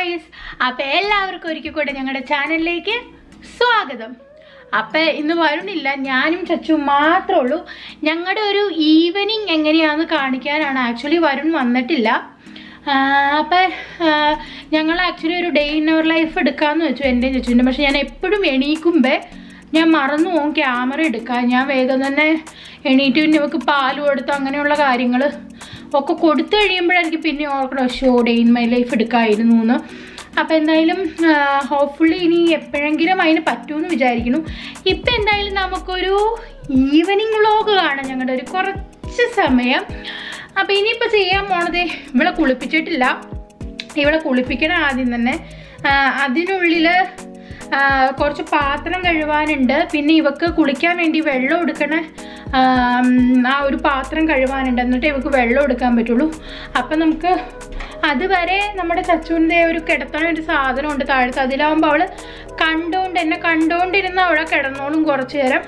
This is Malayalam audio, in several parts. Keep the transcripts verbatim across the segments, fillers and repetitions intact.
guys, അപ്പോൾ എല്ലാവർക്കും ഒരിക്കൽ കൂടെ ഞങ്ങളുടെ ചാനലിലേക്ക് സ്വാഗതം. അപ്പോൾ ഇന്ന് വരുന്നില്ല, ഞാനും ചച്ചും മാത്രമേ ഉള്ളൂ. ഞങ്ങളുടെ ഒരു ഈവനിങ് എങ്ങനെയാണെന്ന് കാണിക്കാനാണ്. ആക്ച്വലി വരുൺ വന്നിട്ടില്ല. അപ്പോൾ ഞങ്ങൾ ആക്ച്വലി ഒരു ഡേ ഇൻ അവർ ലൈഫ് എടുക്കാമെന്ന് വെച്ചു എൻ്റെ ചച്ചുവിൻ്റെ. പക്ഷെ ഞാൻ എപ്പോഴും എണീക്കുമ്പോൾ ഞാൻ മറന്നു പോകും ക്യാമറ എടുക്കാൻ. ഞാൻ വേഗം തന്നെ എണീറ്റ് പിന്നെ ഇവർക്ക് പാൽ കൊടുത്തു അങ്ങനെയുള്ള കാര്യങ്ങൾ ഒക്കെ കൊടുത്തു കഴിയുമ്പോഴെനിക്ക് പിന്നെ ഓർക്കണം show day in my life എടുക്കാമായിരുന്നു എന്ന്. അപ്പോൾ എന്തായാലും ഹോപ്പ്ഫുള്ളി ഇനി എപ്പോഴെങ്കിലും അതിന് പറ്റുമെന്ന് വിചാരിക്കുന്നു. ഇപ്പം എന്തായാലും നമുക്കൊരു ഈവനിങ് വ്ളോഗ് കാണാം ഞങ്ങളുടെ ഒരു കുറച്ച് സമയം. അപ്പോൾ ഇനിയിപ്പോൾ ചെയ്യാൻ പോണത്, ഇവളെ കുളിപ്പിച്ചിട്ടില്ല, ഇവളെ കുളിപ്പിക്കണം ആദ്യം തന്നെ. അതിനുള്ളിൽ കുറച്ച് പാത്രം കഴുകാനുണ്ട്, പിന്നെ ഇവക്ക് കുളിക്കാൻ വേണ്ടി വെള്ളം എടുക്കണ ആ ഒരു പാത്രം കഴുകാനുണ്ട്, എന്നിട്ട് ഇവക്ക് വെള്ളം എടുക്കാൻ പറ്റുള്ളൂ. അപ്പം നമുക്ക് അതുവരെ നമ്മുടെ ചച്ചുവിൻ്റെ ഒരു കിടത്താൻ ഒരു സാധനമുണ്ട് താഴത്ത്. അതിലാവുമ്പോൾ അവൾ കണ്ടുകൊണ്ട് എന്നെ കണ്ടുകൊണ്ടിരുന്ന അവളെ കിടന്നോളും കുറച്ച് നേരം.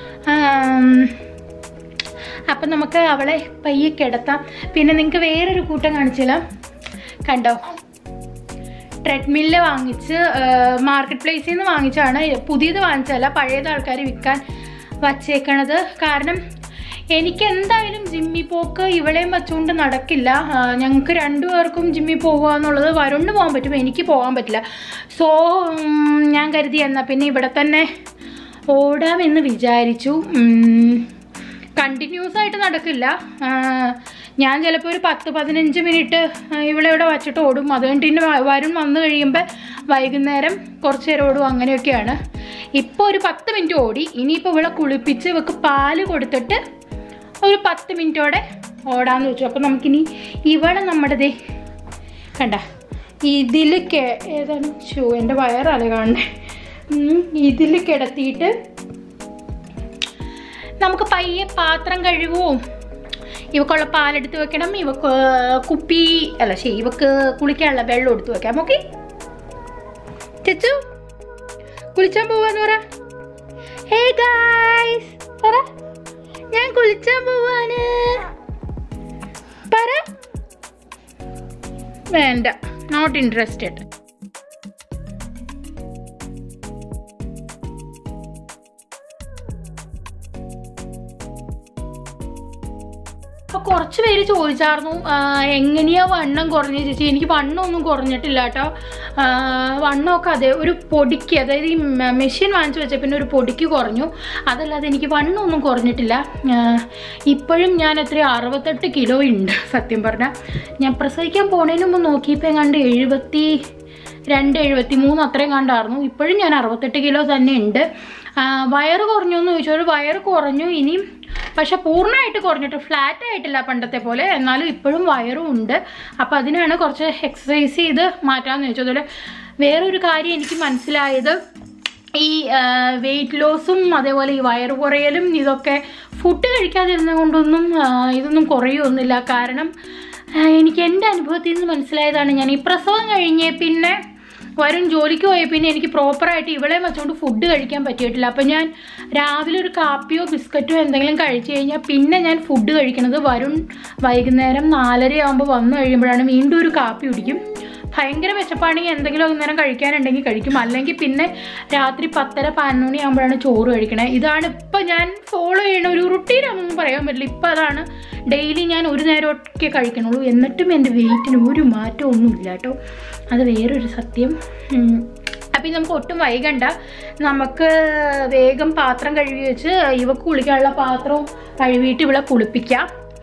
അപ്പം നമുക്ക് അവളെ പയ്യെ കിടത്താം. പിന്നെ നിങ്ങൾക്ക് വേറൊരു കൂട്ടം കാണിച്ചില്ല, കണ്ടോ? ട്രെഡ്മില്ല് വാങ്ങിച്ച് മാർക്കറ്റ് പ്ലേസിൽ നിന്ന് വാങ്ങിച്ചാണ്. പുതിയത് വാങ്ങിച്ചല്ല, പഴയത് ആൾക്കാർ വിൽക്കാൻ വച്ചേക്കണത്. കാരണം എനിക്ക് എന്തായാലും ജിമ്മിൽ പോക്ക് ഇവളെയും വെച്ചുകൊണ്ട് നടക്കില്ല. ഞങ്ങൾക്ക് രണ്ടുപേർക്കും ജിമ്മിൽ പോകുക എന്നുള്ളത് വരുണിന് പോകാൻ പറ്റും, എനിക്ക് പോകാൻ പറ്റില്ല. സോ ഞാൻ കരുതി എന്നാൽ പിന്നെ ഇവിടെ തന്നെ ഓടാമെന്ന് വിചാരിച്ചു. കണ്ടിന്യൂസ് ആയിട്ട് നടക്കില്ല. ഞാൻ ചിലപ്പോൾ ഒരു പത്ത് പതിനഞ്ച് മിനിറ്റ് ഇവിടെ ഇവിടെ വച്ചിട്ട് ഓടും. അത് കഴിഞ്ഞിട്ട് വരുൺ വന്നു കഴിയുമ്പോൾ വൈകുന്നേരം കുറച്ച് നേരം ഓടും. അങ്ങനെയൊക്കെയാണ്. ഇപ്പോൾ ഒരു പത്ത് മിനിറ്റ് ഓടി. ഇനിയിപ്പോൾ ഇവിടെ കുളിപ്പിച്ച് ഇവൾക്ക് പാല് കൊടുത്തിട്ട് ഒരു പത്ത് മിനിറ്റോടെ ഓടാമെന്ന് വെച്ചു. അപ്പോൾ നമുക്കിനി ഇവിടെ നമ്മുടെ ദേ കണ്ട ഇതിൽ കെ ഏതാണ് ഷൂ എൻ്റെ വയറല്ലേ കാണണേ, ഇതിൽ കിടത്തിയിട്ട് നമുക്ക് പയ്യെ പാത്രം കഴുകുവും. ഇവക്കുള്ള പാലെടുത്ത് വെക്കണം, ഇവക്ക് കുപ്പി അല്ല ശരി ഇവക്ക് കുളിക്കാനുള്ള വെള്ളം എടുത്ത് വെക്കാം. ഓക്കെ ചച്ചു കുളിച്ചാൻ പോവാന്ന് പറ. ഹേ ഗായ്സ് പറ, ഞാൻ കുളിച്ചാൻ പോവാണ് പറ. വേണ്ട, നോട്ട് ഇൻട്രസ്റ്റഡ്. അപ്പോൾ കുറച്ച് പേര് ചോദിച്ചായിരുന്നു എങ്ങനെയാ വണ്ണം കുറഞ്ഞ ചേച്ചി. എനിക്ക് വണ്ണമൊന്നും കുറഞ്ഞിട്ടില്ല കേട്ടോ. വണ്ണമൊക്കെ അതെ ഒരു പൊടിക്ക്, അതായത് ഈ മെഷീൻ വാങ്ങിച്ചു വെച്ച പിന്നെ ഒരു പൊടിക്ക് കുറഞ്ഞു. അതല്ലാതെ എനിക്ക് വണ്ണമൊന്നും കുറഞ്ഞിട്ടില്ല. ഇപ്പോഴും ഞാൻ എത്രയോ അറുപത്തെട്ട് കിലോ ഉണ്ട് സത്യം പറഞ്ഞാൽ. ഞാൻ പ്രസവിക്കാൻ പോണതിന് മുമ്പ് നോക്കിയപ്പോൾ കണ്ട് എഴുപത്തി രണ്ട് എഴുപത്തി മൂന്ന് അത്രയും കണ്ടായിരുന്നു. ഇപ്പോഴും ഞാൻ അറുപത്തെട്ട് കിലോ തന്നെ ഉണ്ട്. വയറ് കുറഞ്ഞു എന്ന് ചോദിച്ചാൽ വയറ് കുറഞ്ഞു ഇനിയും, പക്ഷെ പൂർണ്ണമായിട്ട് കുറഞ്ഞിട്ട് ഫ്ലാറ്റ് ആയിട്ടില്ല പണ്ടത്തെ പോലെ, എന്നാലും ഇപ്പോഴും വയറും ഉണ്ട്. അപ്പോൾ അതിനാണ് കുറച്ച് എക്സസൈസ് ചെയ്ത് മാറ്റാമെന്ന് ചോദിച്ചു. അതുപോലെ വേറൊരു കാര്യം എനിക്ക് മനസ്സിലായത്, ഈ വെയിറ്റ് ലോസും അതേപോലെ ഈ വയറ് കുറയലും ഇതൊക്കെ ഫുഡ് കഴിക്കാതിരുന്നത് കൊണ്ടൊന്നും ഇതൊന്നും കുറയൊന്നുമില്ല. കാരണം എനിക്ക് എൻ്റെ അനുഭവത്തിൽ നിന്ന് മനസ്സിലായതാണ്. ഞാൻ ഈ പ്രസവം കഴിഞ്ഞ് പിന്നെ വരുൺ ജോലിക്ക് പോയ പിന്നെ എനിക്ക് പ്രോപ്പറായിട്ട് ഇവളെ വെച്ചുകൊണ്ട് ഫുഡ് കഴിക്കാൻ പറ്റിയിട്ടില്ല. അപ്പോൾ ഞാൻ രാവിലെ ഒരു കാപ്പിയോ ബിസ്ക്കറ്റോ എന്തെങ്കിലും കഴിച്ചു കഴിഞ്ഞാൽ പിന്നെ ഞാൻ ഫുഡ് കഴിക്കണത് വരുൺ വൈകുന്നേരം നാലര ആകുമ്പോൾ വന്നു കഴിയുമ്പോഴാണ്. വീണ്ടും ഒരു കാപ്പി കുടിക്കും. ഭയങ്കര വിശപ്പാണെങ്കിൽ എന്തെങ്കിലും അന്നേരം കഴിക്കാനുണ്ടെങ്കിൽ കഴിക്കും, അല്ലെങ്കിൽ പിന്നെ രാത്രി പത്തര പതിനൊന്ന് മണി ആകുമ്പോഴാണ് ചോറ് കഴിക്കണേ. ഇതാണ് ഇപ്പം ഞാൻ ഫോളോ ചെയ്യണ ഒരു റുട്ടീനാണെന്നൊന്നും പറയാൻ പറ്റില്ല. ഇപ്പം അതാണ് ഡെയിലി ഞാൻ ഒരു നേരമൊക്കെ കഴിക്കണുള്ളൂ. എന്നിട്ടും എൻ്റെ വെയിറ്റിന് ഒരു മാറ്റം ഒന്നുമില്ല കേട്ടോ. അത് വേറൊരു സത്യം. അപ്പം നമുക്ക് ഒട്ടും വൈകണ്ട, നമുക്ക് വേഗം പാത്രം കഴുകി വെച്ച് ഇവക്ക് കുളിക്കാനുള്ള പാത്രവും കഴുകിയിട്ട് ഇവിടെ കുളിപ്പിക്കാം.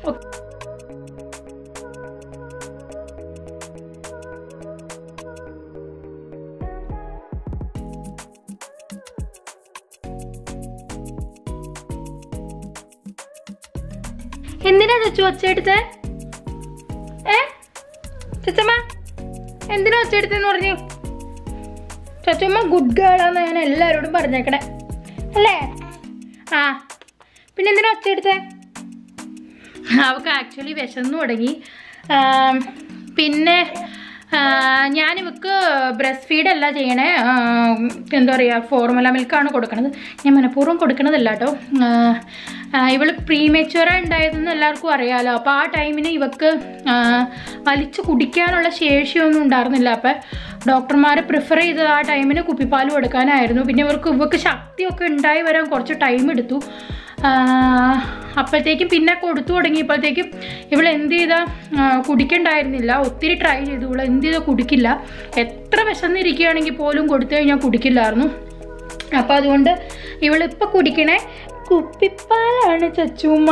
എന്തിനാ ചച്ചു ഒച്ചയെടുത്തേ? ഏ ചച്ചമ്മ എന്തിനാ ഒച്ചയെടുത്തെന്ന് പറഞ്ഞു? ചച്ചമ്മ ഗുഡ് ഗേളാന്ന് ഞാൻ എല്ലാവരോടും പറഞ്ഞേക്കണേ അല്ലേ? ആ പിന്നെ എന്തിനാ ഒച്ചയെടുത്തേ? അവൾക്ക് ആക്ച്വലി വിശന്നു തുടങ്ങി. പിന്നെ ഞാൻ ഇവക്ക് ബ്രസ്റ്റ് ഫീഡല്ല ചെയ്യണേ, എന്താ പറയുക, ഫോർമുല മിൽക്കാണ് കൊടുക്കണത്. ഞാൻ മനഃപൂർവ്വം കൊടുക്കണതല്ല കേട്ടോ. ഇവൾ പ്രീമെച്യൂറായി ഉണ്ടായതെന്ന് എല്ലാവർക്കും അറിയാമല്ലോ. അപ്പോൾ ആ ടൈമിന് ഇവക്ക് വലിച്ചു കുടിക്കാനുള്ള ശേഷിയൊന്നും ഉണ്ടായിരുന്നില്ല. അപ്പം ഡോക്ടർമാർ പ്രിഫർ ചെയ്തത് ആ ടൈമിന് കുപ്പിപ്പാൽ കൊടുക്കാനായിരുന്നു. പിന്നെ ഇവർക്ക് ഇവക്ക് ശക്തിയൊക്കെ ഉണ്ടായി വരാൻ കുറച്ച് ടൈം എടുത്തു. അപ്പോഴത്തേക്കും പിന്നെ കൊടുത്തു തുടങ്ങിയപ്പോഴത്തേക്കും ഇവൾ എന്ത് ചെയ്താൽ കുടിക്കണ്ടായിരുന്നില്ല. ഒത്തിരി ട്രൈ ചെയ്തു, ഇവൾ എന്ത് ചെയ്താൽ കുടിക്കില്ല. എത്ര വിശന്നിരിക്കുകയാണെങ്കിൽ പോലും കൊടുത്തു കഴിഞ്ഞാൽ കുടിക്കില്ലായിരുന്നു. അപ്പോൾ അതുകൊണ്ട് ഇവളിപ്പോൾ കുടിക്കണേ കുപ്പിപ്പാലാണ് ചച്ചുമ്മ.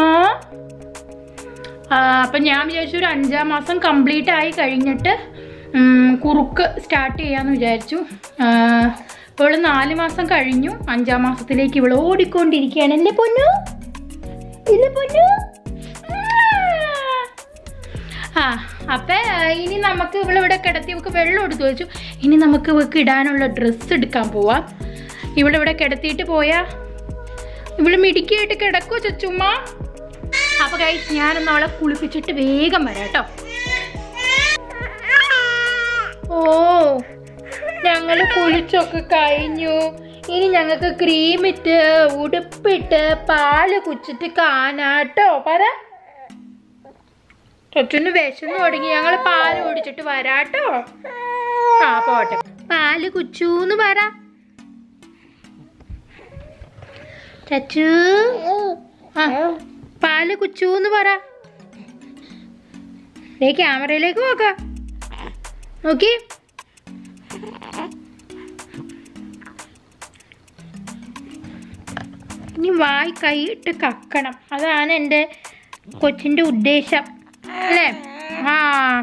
അപ്പം ഞാൻ വിചാരിച്ചു ഒരു അഞ്ചാം മാസം കംപ്ലീറ്റ് ആയി കഴിഞ്ഞിട്ട് കുറുക്ക് സ്റ്റാർട്ട് ചെയ്യാമെന്ന് വിചാരിച്ചു. ഇപ്പോൾ നാല് മാസം കഴിഞ്ഞു, അഞ്ചാം മാസത്തിലേക്ക് ഇവൾ ഓടിക്കൊണ്ടിരിക്കുകയാണ്. എൻ്റെ പൊന്നു, ഇല്ല പൊന്നു. ആ അപ്പം ഇനി നമുക്ക് ഇവളിവിടെ കിടത്തി ഇവൾക്ക് വെള്ളം എടുത്തു വെച്ചു. ഇനി നമുക്ക് ഇവൾക്ക് ഇടാനുള്ള ഡ്രസ്സ് എടുക്കാൻ പോവാം. ഇവളിവിടെ കിടത്തിയിട്ട് പോയാൽ ഇവള് മിടുക്കിയായിട്ട് കിടക്കുമോ ചച്ചുമ്മ? അപ്പോൾ ഗൈസ് ഞാനൊന്ന് അവളെ കുളിപ്പിച്ചിട്ട് വേഗം വരാം കേട്ടോ. ഓ, ഞങ്ങൾ കുളിച്ചൊക്കെ കഴിഞ്ഞു. ഇനി ഞങ്ങൾക്ക് ക്രീമിട്ട് ഉടുപ്പിട്ട് പാല് കുച്ചിട്ട് കാണാട്ടോ. പറ ചച്ചുന്ന് വിശന്ന് തുടങ്ങി, ഞങ്ങൾ പാല് കുടിച്ചിട്ട് വരാട്ടോ. ആ പോട്ടെ, പാല് കുച്ചൂന്ന് പറ ചച്ചു. ആ പാല് കുച്ചൂന്ന് പറ. ദേ ക്യാമറയിലേക്ക് നോക്കാം, നോക്കി. ഇനി വായി കൈയിട്ട് കക്കണം, അതാണ് എൻ്റെ കൊച്ചിൻ്റെ ഉദ്ദേശം അല്ലേ? ആ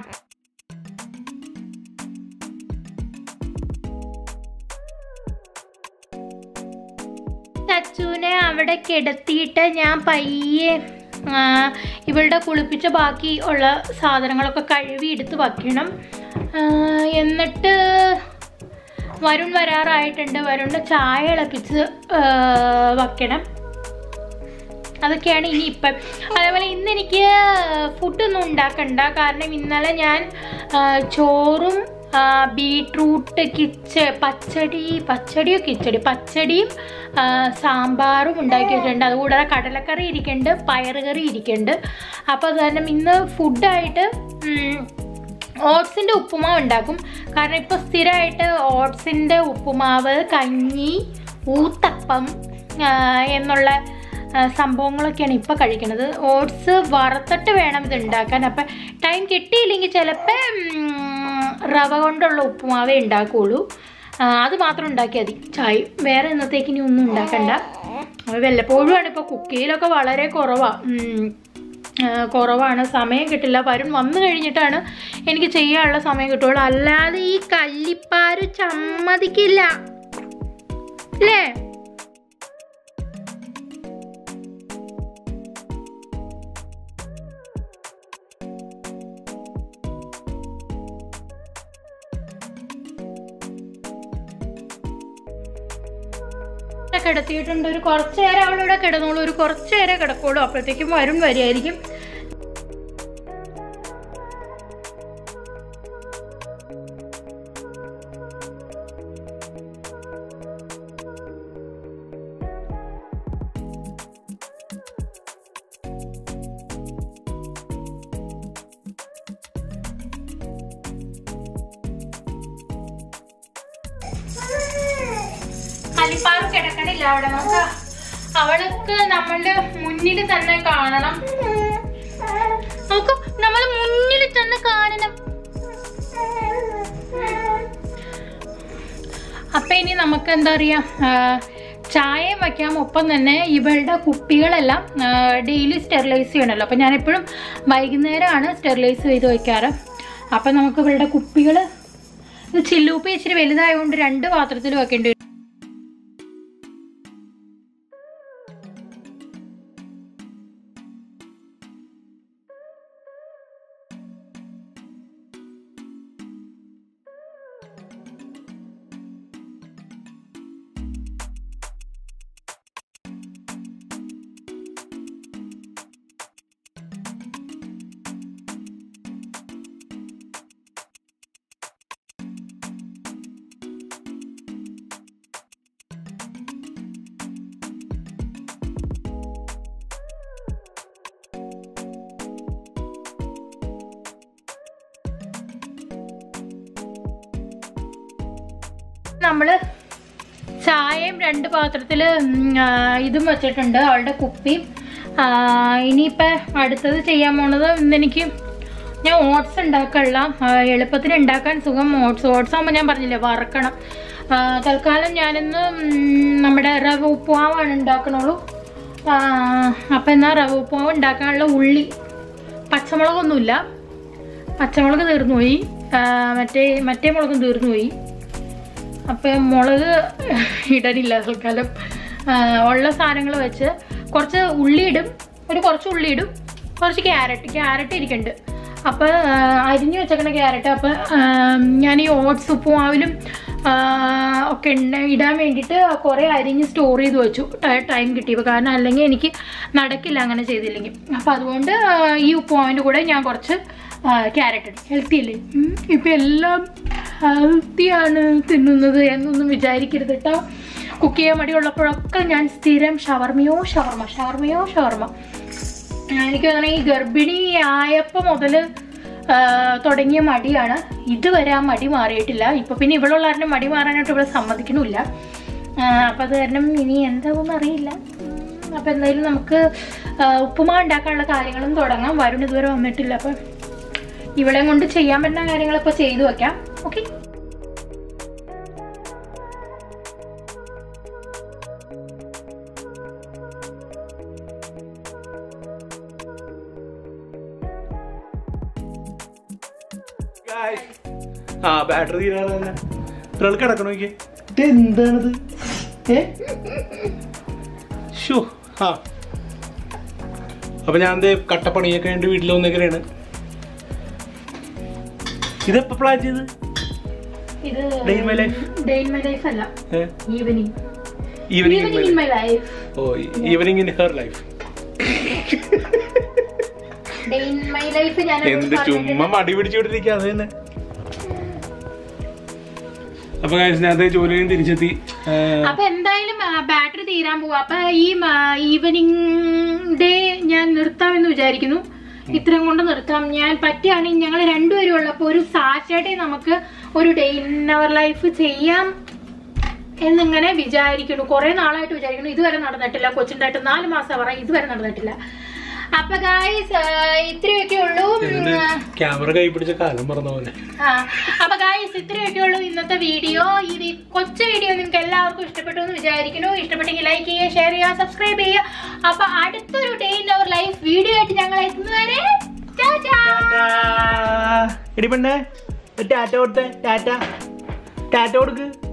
ചച്ചുവിനെ അവിടെ കിടത്തിയിട്ട് ഞാൻ പയ്യെ ഇവളുടെ കുളിപ്പിച്ച ബാക്കി ഉള്ള സാധനങ്ങളൊക്കെ കഴുകി എടുത്ത് വയ്ക്കണം. എന്നിട്ട് വരുൺ വരാറായിട്ടുണ്ട്, വരുണിൻ്റെ ചായ ഇളപ്പിച്ച് വയ്ക്കണം. അതൊക്കെയാണ് ഇനി ഇപ്പം. അതേപോലെ ഇന്ന് എനിക്ക് ഫുഡൊന്നും ഉണ്ടാക്കണ്ട, കാരണം ഇന്നലെ ഞാൻ ചോറും ബീട്രൂട്ട് കിച്ച പച്ചടി പച്ചടിയോ കിച്ചടി പച്ചടിയും സാമ്പാറും ഉണ്ടാക്കി വെച്ചിട്ടുണ്ട്. അതുകൂടാതെ കടലക്കറി ഇരിക്കുന്നുണ്ട്, പയറുകറി ഇരിക്കുന്നുണ്ട്. അപ്പോൾ അത് കാരണം ഇന്ന് ഫുഡായിട്ട് ഓട്സിൻ്റെ ഉപ്പുമാവ് ഉണ്ടാക്കും. കാരണം ഇപ്പോൾ സ്ഥിരമായിട്ട് ഓട്സിൻ്റെ ഉപ്പുമാവ്, കഞ്ഞി, ഊത്തപ്പം എന്നുള്ള സംഭവങ്ങളൊക്കെയാണ് ഇപ്പോൾ കഴിക്കുന്നത്. ഓട്സ് വറുത്തിട്ട് വേണം ഇത് ഉണ്ടാക്കാൻ. അപ്പം ടൈം കിട്ടിയില്ലെങ്കിൽ ചിലപ്പോൾ റവ കൊണ്ടുള്ള ഉപ്പുമാവേ ഉണ്ടാക്കുകയുള്ളൂ. അത് മാത്രം ഉണ്ടാക്കിയാൽ മതി. ചായ വേറെ ഇന്നത്തേക്ക് ഇനി ഒന്നും ഉണ്ടാക്കണ്ട. വല്ലപ്പോഴുമാണ്. ഇപ്പോൾ കുക്കിങ്ങിലൊക്കെ വളരെ കുറവാണ് കുറവാണ് സമയം കിട്ടില്ല. വരും വന്നു കഴിഞ്ഞിട്ടാണ് എനിക്ക് ചെയ്യാനുള്ള സമയം കിട്ടുള്ളൂ. അല്ലാതെ ഈ കല്ലിപ്പാര് സമ്മതിക്കില്ല അല്ലേ? കിടത്തിയിട്ടുണ്ട്. ഒരു കുറച്ച് നേരം അവളിവിടെ കിടന്നോളൂ, ഒരു കുറച്ച് നേരം കിടക്കുള്ളൂ. അപ്പോഴത്തേക്കും വരുൺ വരികയായിരിക്കും. കലിപ്പാറ് കിടക്കണില്ല അവിടെ. നമുക്ക് അവൾക്ക് നമ്മളുടെ മുന്നിൽ തന്നെ കാണണം. നമുക്ക് നമ്മൾ മുന്നിൽ തന്നെ കാണണം. അപ്പൊ ഇനി നമുക്ക് എന്താ പറയാ, ചായയും വയ്ക്കാം. ഒപ്പം തന്നെ ഇവളുടെ കുപ്പികളെല്ലാം ഡെയിലി സ്റ്റെറിലൈസ് ചെയ്യണമല്ലോ. അപ്പം ഞാനെപ്പോഴും വൈകുന്നേരമാണ് സ്റ്റെറിലൈസ് ചെയ്ത് വയ്ക്കാറ്. അപ്പം നമുക്ക് ഇവളുടെ കുപ്പികൾ ചില്ലൂപ്പി ഇച്ചിരി വലുതായതുകൊണ്ട് രണ്ട് പാത്രത്തിൽ വെക്കേണ്ടി വരും. നമ്മള് ചായയും രണ്ട് പാത്രത്തിൽ ഇതും വെച്ചിട്ടുണ്ട്, അവളുടെ കുപ്പിയും. ഇനിയിപ്പോൾ അടുത്തത് ചെയ്യാൻ പോണത് ഇന്നെനിക്ക് ഞാൻ ഓട്സ് ഉണ്ടാക്കാനുള്ള എളുപ്പത്തിന് ഉണ്ടാക്കാൻ സുഖം ഓട്സ്. ഓട്സ് ആകുമ്പോൾ ഞാൻ പറഞ്ഞില്ലേ വറക്കണം. തൽക്കാലം ഞാനിന്ന് നമ്മുടെ റവ ഉപ്പുമാവാണ് ഉണ്ടാക്കണുള്ളൂ. അപ്പം എന്നാൽ റവ ഉപ്പുമാവ് ഉണ്ടാക്കാനുള്ള ഉള്ളി, പച്ചമുളകൊന്നുമില്ല, പച്ചമുളക് തീർന്നു പോയി, മറ്റേ മറ്റേ മുളകും തീർന്നു പോയി. അപ്പം മുളക് ഇടനില്ല തൽക്കാലം. ഉള്ള സാധനങ്ങൾ വെച്ച് കുറച്ച് ഉള്ളി ഇടും, ഒരു കുറച്ച് ഉള്ളി ഇടും, കുറച്ച് ക്യാരറ്റ് ക്യാരറ്റ് ഇരിക്കുന്നുണ്ട്. അപ്പോൾ അരിഞ്ഞു വെച്ചേക്കണ ക്യാരറ്റ്. അപ്പം ഞാൻ ഈ ഓട്സ് ഉപ്പുമാവിലും ഒക്കെ ഇടാൻ വേണ്ടിയിട്ട് കുറേ അരിഞ്ഞ് സ്റ്റോർ ചെയ്ത് വെച്ചു ടൈം കിട്ടിയപ്പോൾ. കാരണം അല്ലെങ്കിൽ എനിക്ക് നടക്കില്ല അങ്ങനെ ചെയ്തില്ലെങ്കിൽ. അപ്പോൾ അതുകൊണ്ട് ഈ ഉപ്പുമാവിൻ്റെ കൂടെ ഞാൻ കുറച്ച് ക്യാരറ്റ് ഇടും. ഹെൽത്തി അല്ലേ? ഇപ്പം എല്ലാം ഹെൽത്തിയാണ് തിന്നുന്നത് എന്നൊന്നും വിചാരിക്കരുത് കേട്ടോ. കുക്ക് ചെയ്യാൻ മടിയുള്ളപ്പോഴൊക്കെ ഞാൻ സ്ഥിരം ഷവർമയോ ഷവർമ ഷവർമയോ ഷവർമ എനിക്ക് തോന്നണേ ഈ ഗർഭിണി ആയപ്പോൾ മുതൽ തുടങ്ങിയ മടിയാണ്. ഇതുവരെ ആ മടി മാറിയിട്ടില്ല. ഇപ്പം പിന്നെ ഇവളുള്ള കാരണം മടി മാറാനായിട്ട് ഇവിടെ സമ്മതിക്കണമില്ല. അപ്പം അത് കാരണം ഇനി എന്താവുമെന്ന് അറിയില്ല. അപ്പം എന്തായാലും നമുക്ക് ഉപ്പുമാവ് ഉണ്ടാക്കാനുള്ള കാര്യങ്ങളും തുടങ്ങാം. വരുൺ ഇതുവരെ വന്നിട്ടില്ല. അപ്പം ഇവിടെ കൊണ്ട് ചെയ്യാൻ പറ്റുന്ന കാര്യങ്ങളിപ്പോൾ ചെയ്തു വെക്കാം. ഓക്കെ. ആ ബാറ്ററി തീരാതെ തന്നെ ഒരാൾ കിടക്കണോ? എന്താണിത്? ഷോ ആ അപ്പൊ ഞാൻ കട്ടപ്പണിയൊക്കെ വേണ്ടി വീട്ടിൽ വന്നേക്കണേണ്. ഇതെപ്പോ പ്ലാൻ ചെയ്ത്? Evening in her life. എന്ത് ചുമ്മാ മടി പിടിച്ചോണ്ടിരിക്കുക അത് തന്നെ. അപ്പൊ ഞാൻ ജോലിയും തിരിച്ചെത്തി. അപ്പൊ എന്തായാലും ബാറ്ററി തീരാൻ പോവാ. അപ്പൊ ഈ ഈവനിങ് ഡേ ഞാൻ നിർത്താമെന്ന് വിചാരിക്കുന്നു. ഇത്രയും കൊണ്ട് നിർത്താം. ഞാൻ പറ്റുകയാണെങ്കിൽ ഞങ്ങൾ രണ്ടുപേരും ഉള്ളപ്പോൾ ഒരു സാറ്റർഡേ നമുക്ക് ഒരു ഡേ ഇൻ അവർ ലൈഫ് ചെയ്യാം എന്നിങ്ങനെ വിചാരിക്കുന്നു. കുറെ നാളായിട്ട് വിചാരിക്കുന്നു. ഇതുവരെ നടന്നിട്ടില്ല. കൊച്ചിണ്ടായിട്ട് നാല് മാസം പറയാം, ഇതുവരെ നടന്നിട്ടില്ല. അപ്പൊ ഗായ്സ് ഇത്രയൊക്കെ ഉള്ളൂ. ക്യാമറ കൈ പിടിച്ച കാലം പറഞ്ഞ പോലെ. ആ അപ്പൊ ഗായ്സ് ഇത്രയൊക്കെ ഉള്ളൂ ഇന്നത്തെ വീഡിയോ. ഈ കൊച്ചു വീഡിയോ നിങ്ങൾക്ക് എല്ലാവർക്കും ഇഷ്ടപ്പെട്ടു എന്ന് വിചാരിക്കുന്നു. ഇഷ്ടപ്പെട്ടെങ്കിൽ ലൈക്ക് ചെയ്യുക, ഷെയർ ചെയ്യുക, സബ്സ്ക്രൈബ് ചെയ്യുക. അപ്പൊ അടുത്തൊരു day in our life video ആയിട്ട് ഞങ്ങൾ എത്തുന്നവരെ ടാറ്റ കൊടുത്തേ. ടാറ്റ ടാറ്റ കൊടുക്ക്.